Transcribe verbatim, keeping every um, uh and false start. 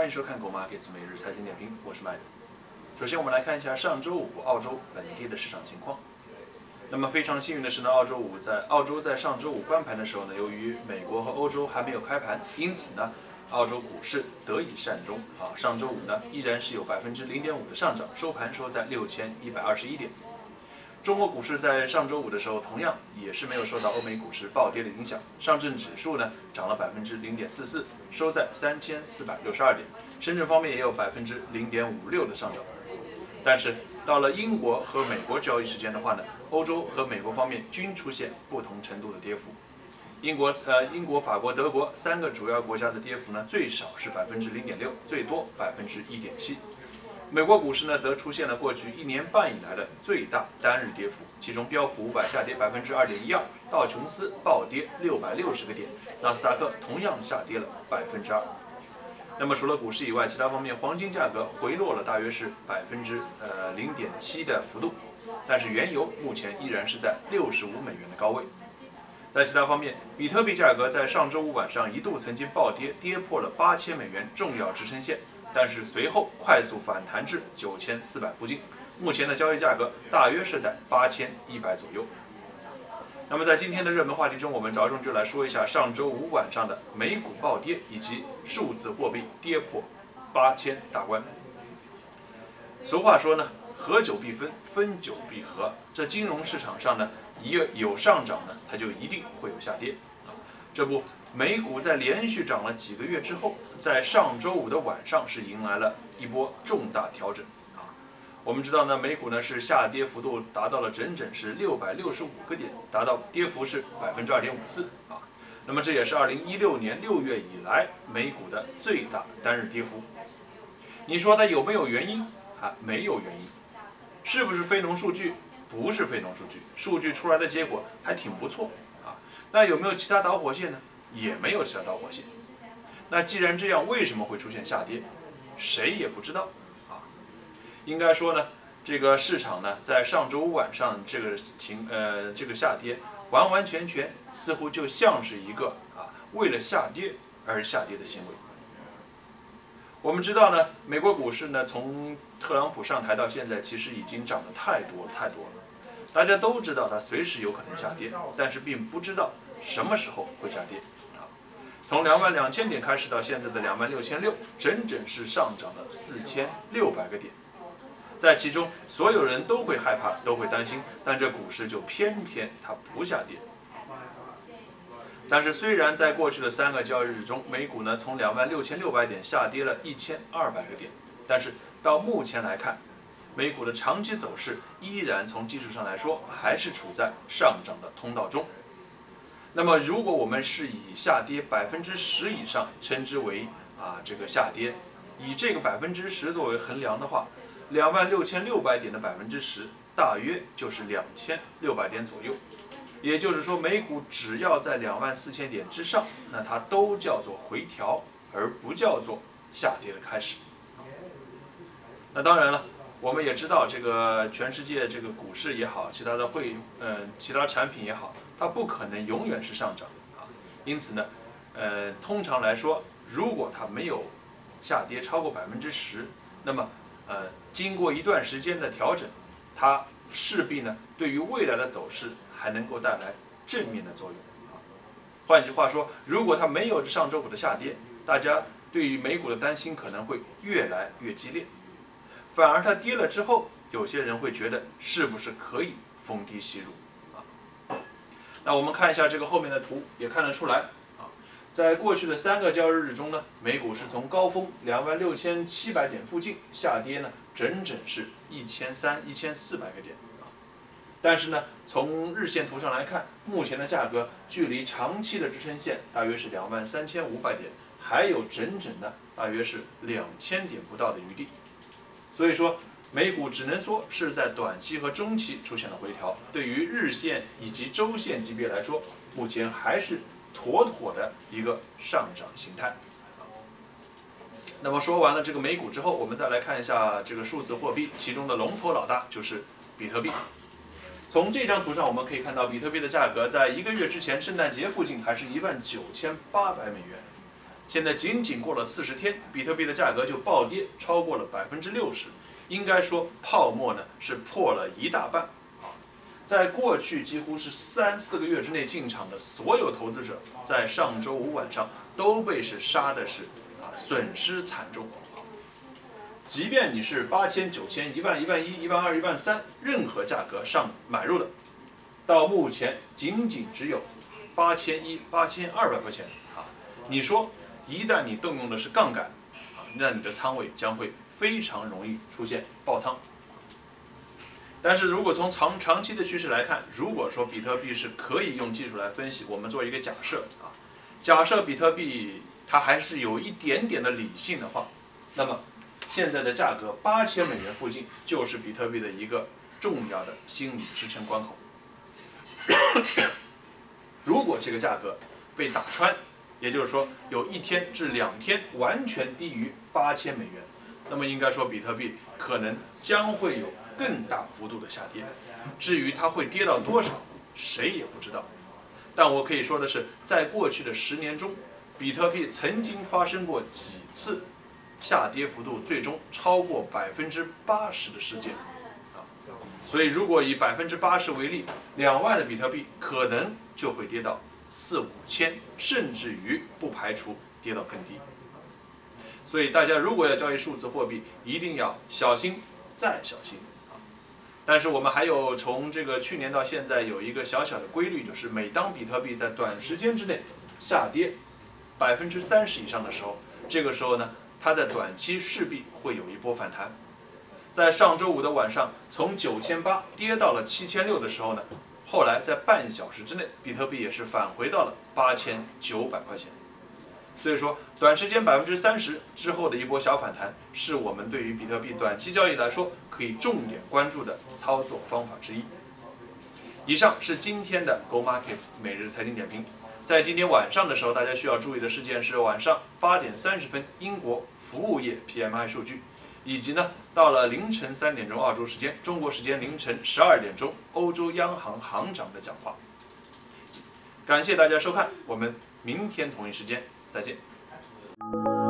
欢迎收看《狗 Markets 每日财经点评》，我是麦克。首先，我们来看一下上周五澳洲本地的市场情况。那么非常幸运的是呢，澳洲五在澳洲在上周五关盘的时候呢，由于美国和欧洲还没有开盘，因此呢，澳洲股市得以善终啊。上周五呢，依然是有百分之零点五的上涨，收盘收在六千一百二十一点。中国股市在上周五的时候，同样也是没有受到欧美股市暴跌的影响。上证指数呢涨了百分之零点四四，收在三千四百六十二点。深圳方面也有百分之零点五六的上涨。但是到了英国和美国交易时间的话呢，欧洲和美国方面均出现不同程度的跌幅。英国呃英国、法国、德国三个主要国家的跌幅呢，最少是百分之零点六，最多百分之一点七。美国股市呢，则出现了过去一年半以来的最大单日跌幅，其中标普五百下跌百分之二点一二，道琼斯暴跌六百六十个点，纳斯达克同样下跌了百分之二。那么除了股市以外，其他方面，黄金价格回落了大约是百分之呃零点七的幅度，但是原油目前依然是在六十五美元的高位。在其他方面，比特币价格在上周五晚上一度曾经暴跌，跌破了八千美元重要支撑线。但是随后快速反弹至九千四百附近，目前的交易价格大约是在八千一百左右。那么在今天的热门话题中，我们着重就来说一下上周五晚上的美股暴跌以及数字货币跌破八千大关。俗话说呢，合久必分，分久必合。这金融市场上呢，一有上涨呢，它就一定会有下跌啊。这不。美股在连续涨了几个月之后，在上周五的晚上是迎来了一波重大调整啊。我们知道呢，美股呢是下跌幅度达到了整整是六百六十五个点，达到跌幅是百分之二点五四啊。那么这也是二零一六年六月以来美股的最大单日跌幅。你说它有没有原因啊？没有原因。是不是非农数据？不是非农数据，数据出来的结果还挺不错啊。那有没有其他导火线呢？也没有其他导火线。那既然这样，为什么会出现下跌？谁也不知道啊。应该说呢，这个市场呢，在上周五晚上这个情呃这个下跌，完完全全似乎就像是一个啊为了下跌而下跌的行为。我们知道呢，美国股市呢从特朗普上台到现在，其实已经涨得太多了太多了。大家都知道它随时有可能下跌，但是并不知道什么时候会下跌。从两万两千点开始到现在的两万六千六，整整是上涨了四千六百个点，在其中所有人都会害怕，都会担心，但这股市就偏偏它不下跌。但是虽然在过去的三个交易日中，美股呢从两万六千六百点下跌了一千二百个点，但是到目前来看，美股的长期走势依然从技术上来说还是处在上涨的通道中。那么，如果我们是以下跌百分之十以上称之为啊这个下跌，以这个百分之十作为衡量的话，两万六千六百点的百分之十大约就是两千六百点左右。也就是说，美股只要在两万四千点之上，那它都叫做回调，而不叫做下跌的开始。那当然了，我们也知道，这个全世界这个股市也好，其他的会呃其他产品也好。它不可能永远是上涨啊，因此呢，呃，通常来说，如果它没有下跌超过百分之十，那么呃，经过一段时间的调整，它势必呢，对于未来的走势还能够带来正面的作用啊。换句话说，如果它没有上周五的下跌，大家对于美股的担心可能会越来越激烈，反而它跌了之后，有些人会觉得是不是可以逢低吸入？那我们看一下这个后面的图，也看得出来啊，在过去的三个交易日中呢，美股是从高峰两万六千七百点附近下跌呢，整整是一千三、一千四百个点啊。但是呢，从日线图上来看，目前的价格距离长期的支撑线大约是两万三千五百点，还有整整的大约是两千点不到的余地。所以说，美股只能说是在短期和中期出现了回调，对于日线以及周线级别来说，目前还是妥妥的一个上涨形态。那么说完了这个美股之后，我们再来看一下这个数字货币，其中的龙头老大就是比特币。从这张图上我们可以看到，比特币的价格在一个月之前圣诞节附近还是一万九千八百美元， 现在仅仅过了四十天，比特币的价格就暴跌超过了百分之六十，应该说泡沫呢是破了一大半。在过去几乎是三四个月之内进场的所有投资者，在上周五晚上都被是杀的是啊损失惨重。即便你是八千、九千、一万、一万一、一万二、一万三，任何价格上买入的，到目前仅仅只有八千一、八千二百块钱啊！你说，一旦你动用的是杠杆啊，那你的仓位将会非常容易出现爆仓。但是如果从长长期的趋势来看，如果说比特币是可以用技术来分析，我们做一个假设啊，假设比特币它还是有一点点的理性的话，那么现在的价格八千美元附近就是比特币的一个重要的心理支撑关口。如果这个价格被打穿，也就是说有一天至两天完全低于八千美元，那么应该说比特币可能将会有更大幅度的下跌。至于它会跌到多少，谁也不知道。但我可以说的是，在过去的十年中，比特币曾经发生过几次下跌幅度最终超过百分之八十的事件。所以，如果以百分之八十为例，两万的比特币可能就会跌到四五千，甚至于不排除跌到更低。所以，大家如果要交易数字货币，一定要小心再小心啊！但是我们还有从这个去年到现在有一个小小的规律，就是每当比特币在短时间之内下跌百分之三十以上的时候，这个时候呢，它在短期势必会有一波反弹。在上周五的晚上，从九千八跌到了七千六的时候呢，后来在半小时之内，比特币也是返回到了八千九百块钱。所以说，短时间百分之三十之后的一波小反弹，是我们对于比特币短期交易来说可以重点关注的操作方法之一。以上是今天的 Go Markets 每日财经点评。在今天晚上的时候，大家需要注意的事件是晚上八点三十分，英国服务业 P M I 数据。以及呢，到了凌晨三点钟澳洲时间，中国时间凌晨十二点钟，欧洲央行行长的讲话。感谢大家收看，我们明天同一时间再见。